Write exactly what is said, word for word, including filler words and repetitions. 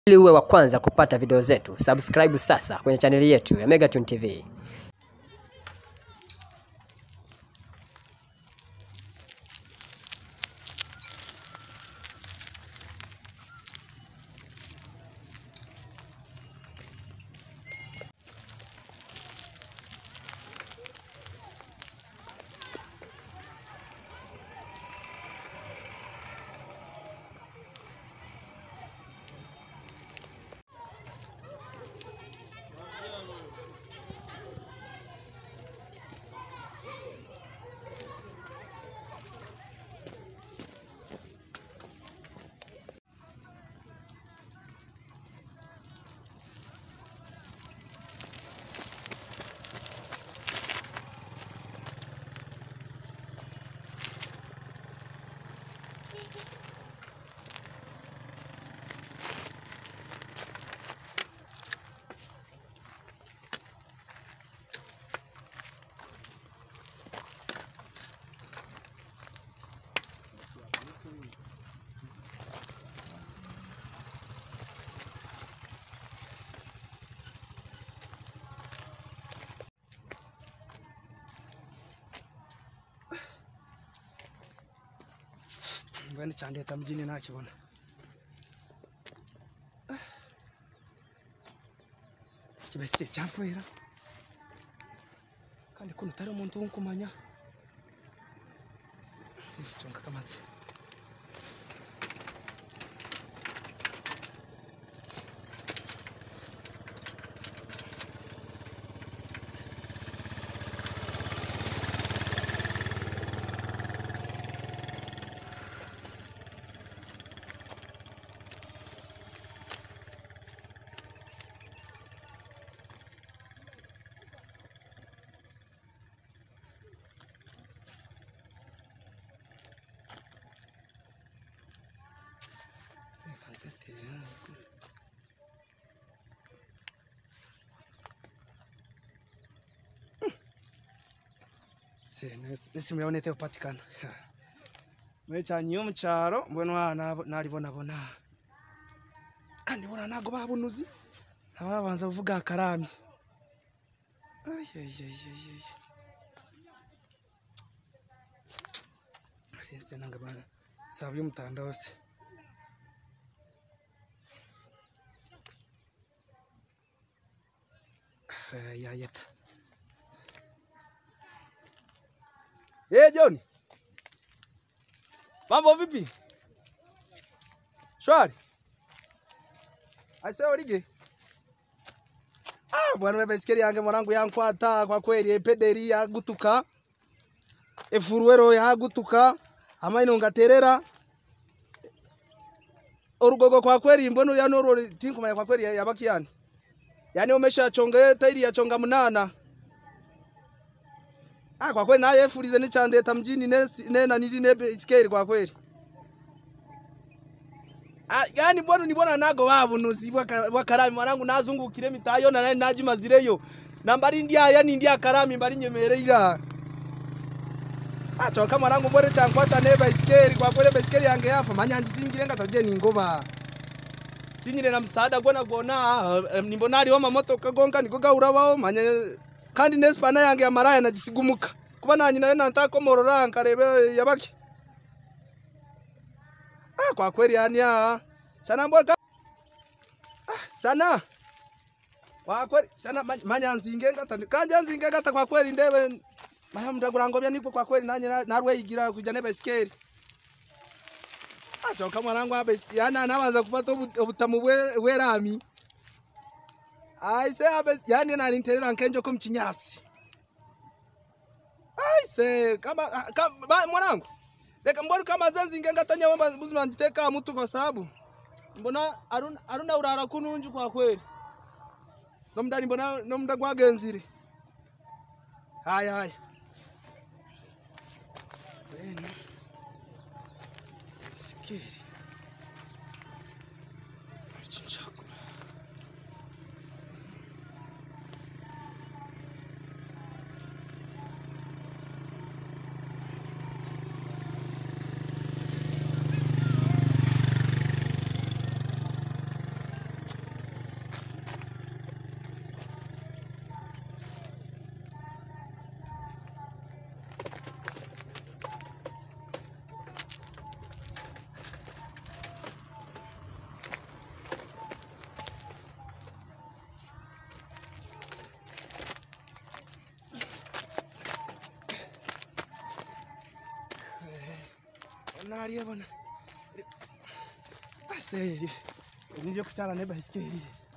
Ili uwe wa kwanza kupata video zetu, subscribe sasa kwenye chaneli yetu ya Megatune T V. Kwenda Kwenda mjini nakibona. Kibaisikeli cyamfuhira. Kandi kuno tari umuntu w'unkumanya. Ifichonga kamazi. Nesi muyabonete upatikana. Mwecanye yo mucyaro mbona naribona bona. Kandi bona nago babunuzi. Ababanza uvuga akarami. Ay ay ay ay. Ariese nanga bana. Sabye mutanda wose. Ya yeta. Eh, John. Mambo vipi? Shwari. Aise orige. Ah, bwana baisikeli yange mwanangu yankwata kwa kweli pederi ya gutuka. Efuruwero ya gutuka. Amaino ngaterera. Orugogo kwa kweli mbono ya noro tinkuma kwa kweli yabaki yani. Yani umesha chonga tairi ya chonga munana. Ah, kwa kweli naye fulize ni Kwenda mjini nena nili nebe iskeri kwa kweli. Ah, yani bwana nibona nago babunuzi bwakarami mwanangu nazungukire mitayo na naji mazireyo. Nambari ndia yani ndia karami mbari nyemerera. Ah, choka mwanangu bore chankwata neba iskeri kwa kweli iskeri yange yafa manyanzi singire ngataje ningoba. Tinyire na msaada gona gona nimbona ari wa mamoto kagonga nigoga urabaho manya kandi nespa na yange amaraya nagisigumuka kuba nanyi nayo natakomorora nkarebe yabaki. Ah, kwa kweli yani ah sana mboka ah sana kwa kweli sana manyanzi ngenga tani kanja nzinge gata kwa kweli ndebe mahamda ngobya nipo kwa kweli nanyi narwe yigira kuja neba iskeri. Ah, choka mwanangu hapa yana anaanza kupata ubutamu werami. Ai se abe yani na ninterera nkenjo ko mchinyasi. Ai se kama kama mwanangu. Leka mbona kama zanzi ngenga tanya wamba buzima nditeka mtu kwa sababu. Mbona aruna aruna urara kununju kwa kweli. No mdani mbona no mdagwa genzire. Haya haya. Bene. Skeri. Chinchako. haria bana. Basi ndio kuchana na baisikeli.